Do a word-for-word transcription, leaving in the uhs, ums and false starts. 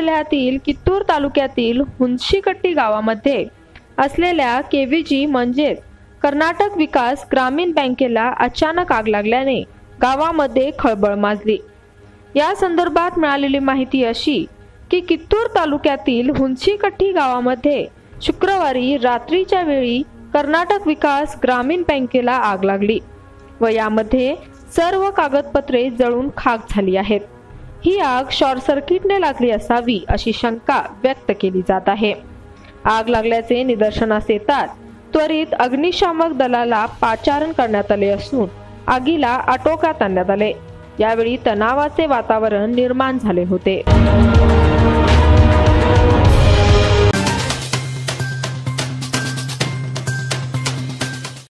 जिल्ह्यातील कित्तूर तालुक्यातील हुंशीकट्टी गावामध्ये असलेल्या केव्हीजी म्हणजेच कर्नाटक विकास ग्रामीण बँकेला अचानक आग लागल्याने गावामध्ये खळबळ माजली। या संदर्भात मिळालेली माहिती अशी की कित्तूर तालुक्यातील हुंशीकट्टी गावामध्ये शुक्रवारी रात्रीच्या वेळी कर्नाटक विकास ग्रामीण बँकेला आग लागली व यामध्ये सर्व कागदपत्रे जळून खाक झाली आहेत। ही आग शॉर्ट सर्किटने लागली असावी अशी शंका व्यक्त केली जात आहे। आग लागल्याचे निदर्शनास येताच त्वरित अग्निशामक दलाला पाचारण करण्यात आले असून आगीला आटोक्यात आणण्यात आले। यावेळी तणावाचे वातावरण निर्माण झाले होते।